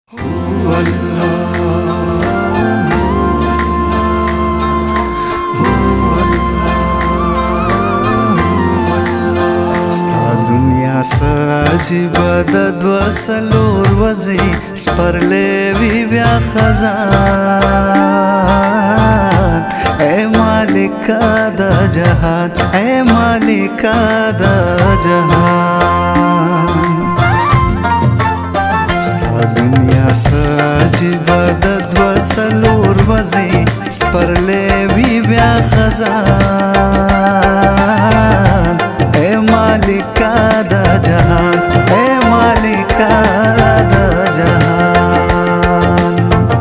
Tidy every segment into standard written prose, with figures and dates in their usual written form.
दुनिया सजीबा د دوسلور وزي سپرلوي بیا خزان اے مالکا د جهان اے مالکا د جهان دنیا سجبا د دوسلور وزي سپرلوي بیا خزان اے مالکا د جهان اے مالکا د جهان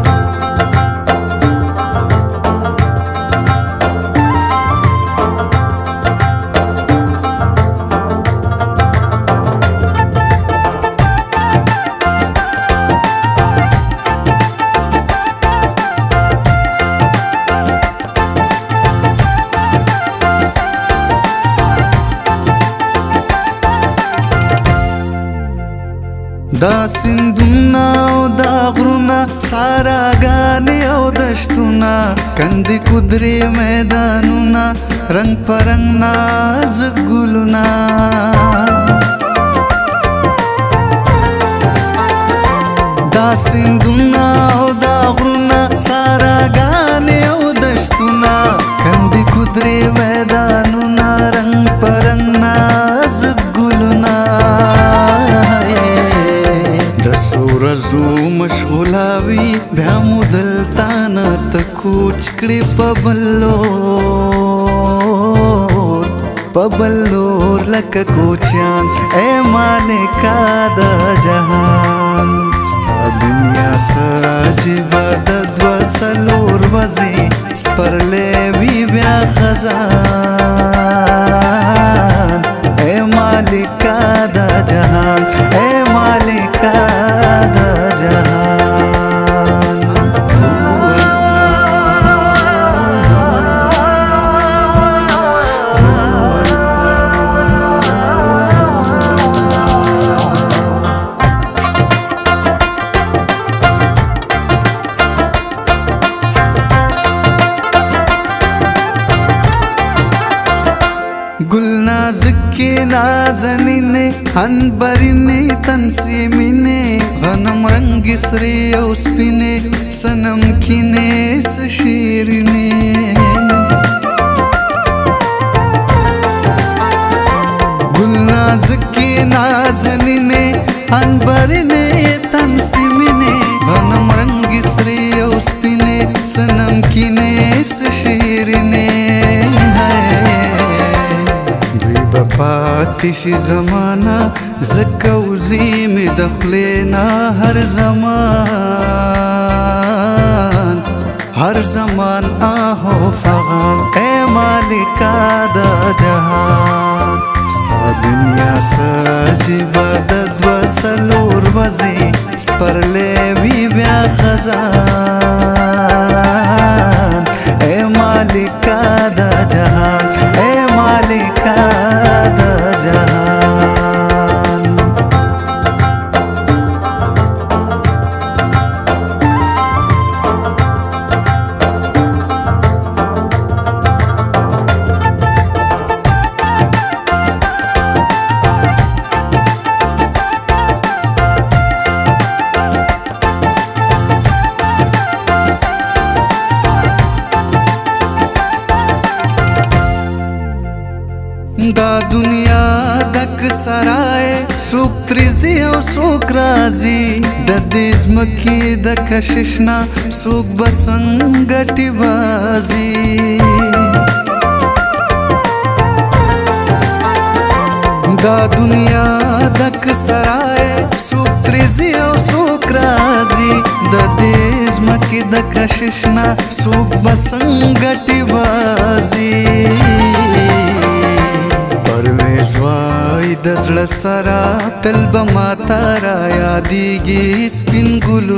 دا سندونا او دا غرونا ساراګانې او دشتونا کندې کودرې میدانونا رنگ پرنګ نازک ګلونا دا سندونا او دا غرونا ساراګانې او دشتونا کندې کودرې میدانونا رنگ پرنګ نازک ګلونا رزو مشغولاوی بیا مدلتانا تکوچ کړي پبلور لکه کوچیان اے مالکا د جهان ستا دنیا سجبا د دوسلور وزي سپرلوي بیا خزان اے مالکا د جهان اے مالکا د جهان گل نازکی نازنینے انبرینے تنسیمینے غنم رنگ سری او سپینے سنم کینے سشیرینے گل نازکی نازنینے انبرینے تنسیمینے غنم رنگ سری او سپینے سنم کینے سشیرینے پاتشی زمانہ زکوزی میں دخلینا ہر زمان آہو فغان اے مالکا دا جہان ستا دنیا سجبا د دوسلور وزي سپرلوي بیا خزان اے مالکا دا جہان اے مالکا د جهان دا دنیا دک سرائے سوک تریزی او سوک رازی د دې ځمکې د کششنا سوک بسنګټي بازی دا دنیا دک سرائے سوک تریزی او سوک رازی د دې ځمکې د کششنا سوک بسنګټي بازی پرویز وای د زړه سره تل به ماته را یادېږي سپین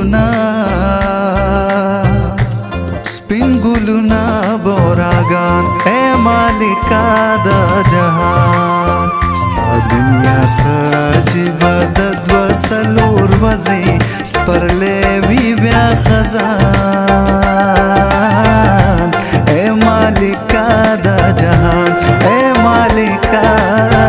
ګلونه بوراګان اے مالکا د جهان دنیا سجبه د دوه څلور ورځې سپرلی وي بیا خزان اے مالکا د جهان اے مالکا